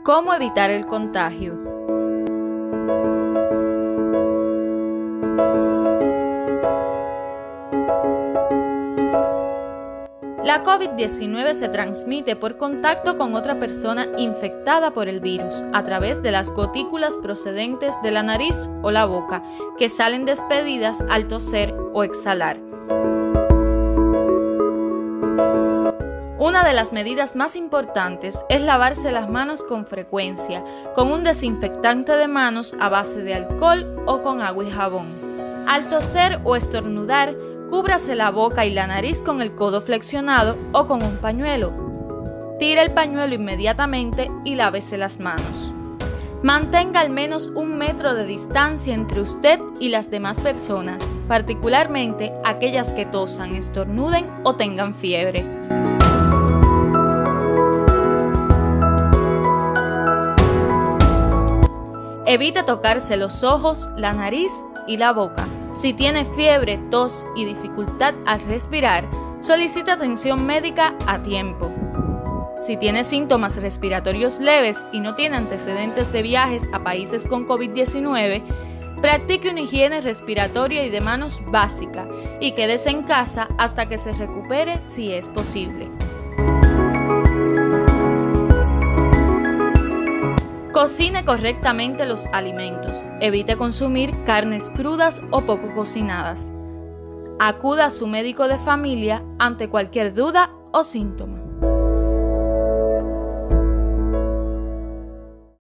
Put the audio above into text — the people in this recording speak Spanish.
¿Cómo evitar el contagio? La COVID-19 se transmite por contacto con otra persona infectada por el virus a través de las gotículas procedentes de la nariz o la boca que salen despedidas al toser o exhalar. Una de las medidas más importantes es lavarse las manos con frecuencia, con un desinfectante de manos a base de alcohol o con agua y jabón. Al toser o estornudar, cúbrase la boca y la nariz con el codo flexionado o con un pañuelo. Tire el pañuelo inmediatamente y lávese las manos. Mantenga al menos 1 metro de distancia entre usted y las demás personas, particularmente aquellas que tosan, estornuden o tengan fiebre. Evite tocarse los ojos, la nariz y la boca. Si tiene fiebre, tos y dificultad al respirar, solicite atención médica a tiempo. Si tiene síntomas respiratorios leves y no tiene antecedentes de viajes a países con COVID-19, practique una higiene respiratoria y de manos básica y quédese en casa hasta que se recupere si es posible. Cocine correctamente los alimentos. Evite consumir carnes crudas o poco cocinadas. Acuda a su médico de familia ante cualquier duda o síntoma.